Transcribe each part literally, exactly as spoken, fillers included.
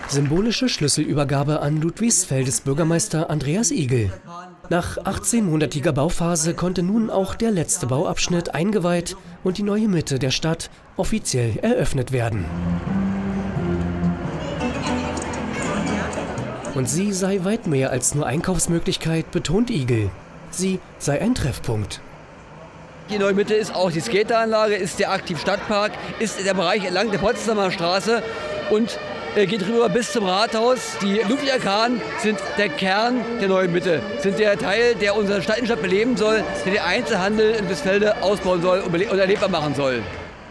Symbolische Schlüsselübergabe an Ludwigsfeldes Bürgermeister Andreas Igel. Nach achtzehnhundertiger Bauphase konnte nun auch der letzte Bauabschnitt eingeweiht und die neue Mitte der Stadt offiziell eröffnet werden. Und sie sei weit mehr als nur Einkaufsmöglichkeit, betont Igel. Sie sei ein Treffpunkt. Die neue Mitte ist auch die Skateranlage, ist der Aktiv-Stadtpark, ist der Bereich entlang der Potsdamer Straße und geht rüber bis zum Rathaus. Die Ludwiger-Kahn sind der Kern der neuen Mitte, sind der Teil, der unsere Stadtinnenstadt beleben soll, der den Einzelhandel in Wiesfelde ausbauen soll und erlebbar machen soll.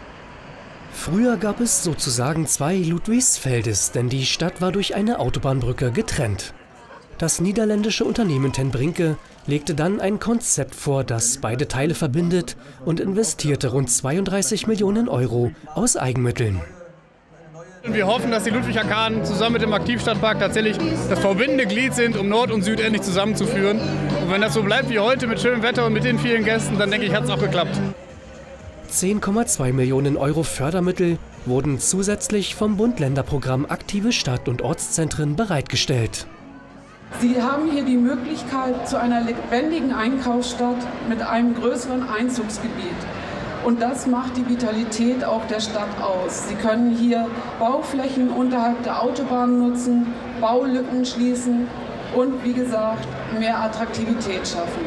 Früher gab es sozusagen zwei Ludwigsfeldes, denn die Stadt war durch eine Autobahnbrücke getrennt. Das niederländische Unternehmen Ten Brinke legte dann ein Konzept vor, das beide Teile verbindet und investierte rund zweiunddreißig Millionen Euro aus Eigenmitteln. Wir hoffen, dass die Ludwiger-Kahn zusammen mit dem Aktivstadtpark tatsächlich das verbindende Glied sind, um Nord und Süd endlich zusammenzuführen. Und wenn das so bleibt wie heute mit schönem Wetter und mit den vielen Gästen, dann denke ich, hat es auch geklappt. zehn Komma zwei Millionen Euro Fördermittel wurden zusätzlich vom Bund-Länder-Programm Aktive Stadt- und Ortszentren bereitgestellt. Sie haben hier die Möglichkeit zu einer lebendigen Einkaufsstadt mit einem größeren Einzugsgebiet. Und das macht die Vitalität auch der Stadt aus. Sie können hier Bauflächen unterhalb der Autobahn nutzen, Baulücken schließen und, wie gesagt, mehr Attraktivität schaffen.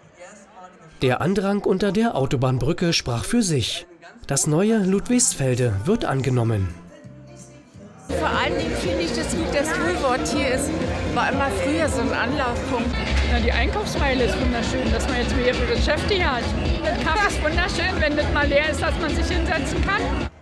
Der Andrang unter der Autobahnbrücke sprach für sich. Das neue Ludwigsfelde wird angenommen. Vor allen Dingen finde ich das gut, das Schulwort hier ist, war immer früher so ein Anlaufpunkt. Na, die Einkaufsmeile ist wunderschön, dass man jetzt mehrere Geschäfte hier hat. Der Kaffee ist wunderschön, wenn das mal leer ist, dass man sich hinsetzen kann.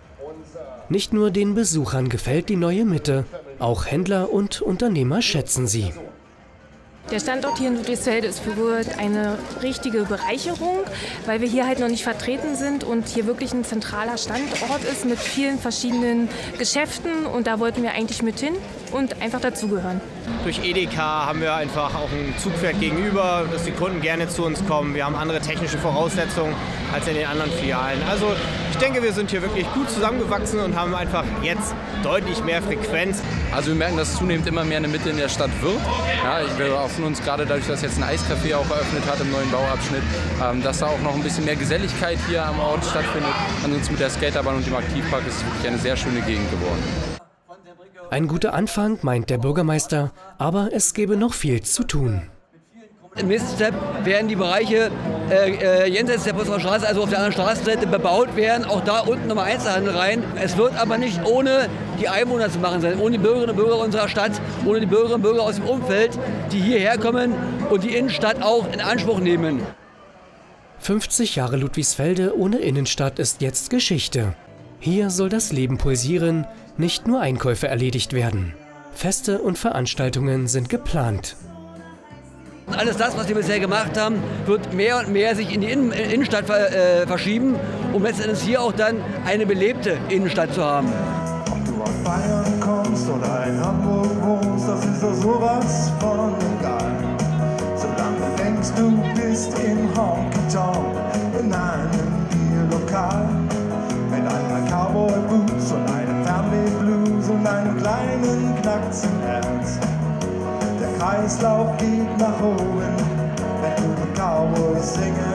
Nicht nur den Besuchern gefällt die neue Mitte, auch Händler und Unternehmer schätzen sie. Der Standort hier in Ludwigsfelde ist für Ruhr eine richtige Bereicherung, weil wir hier halt noch nicht vertreten sind und hier wirklich ein zentraler Standort ist mit vielen verschiedenen Geschäften und da wollten wir eigentlich mit hin und einfach dazugehören. Durch Edeka haben wir einfach auch ein Zugpferd gegenüber, dass die Kunden gerne zu uns kommen. Wir haben andere technische Voraussetzungen als in den anderen Filialen. Also ich denke, wir sind hier wirklich gut zusammengewachsen und haben einfach jetzt deutlich mehr Frequenz. Also wir merken, dass zunehmend immer mehr eine Mitte in der Stadt wird. Ja, wir hoffen uns gerade dadurch, dass jetzt ein Eiscafé auch eröffnet hat im neuen Bauabschnitt, dass da auch noch ein bisschen mehr Geselligkeit hier am Ort stattfindet. Ansonsten mit der Skaterbahn und dem Aktivpark ist es wirklich eine sehr schöne Gegend geworden. Ein guter Anfang, meint der Bürgermeister, aber es gäbe noch viel zu tun. Im nächsten Step werden die Bereiche äh, äh, jenseits der Potsdamer Straße, also auf der anderen Straßenseite, bebaut werden. Auch da unten nochmal Einzelhandel rein. Es wird aber nicht ohne die Einwohner zu machen sein, ohne die Bürgerinnen und Bürger unserer Stadt, ohne die Bürgerinnen und Bürger aus dem Umfeld, die hierher kommen und die Innenstadt auch in Anspruch nehmen. fünfzig Jahre Ludwigsfelde ohne Innenstadt ist jetzt Geschichte. Hier soll das Leben pulsieren, nicht nur Einkäufe erledigt werden. Feste und Veranstaltungen sind geplant. Alles das, was wir bisher gemacht haben, wird mehr und mehr sich in die Innen Innenstadt äh, verschieben, um letztendlich hier auch dann eine belebte Innenstadt zu haben. Ob du aus Bayern kommst oder in Hamburg wohnst, das ist doch sowas von egal. Solange du denkst, du bist im Honky-Tonk, in einem Bierlokal, mit einer Cowboy-Boots und einem Family-Blues und einem kleinen Knacks im Herz. Der Kreislauf geht nach oben, wenn du die Cowboys singen.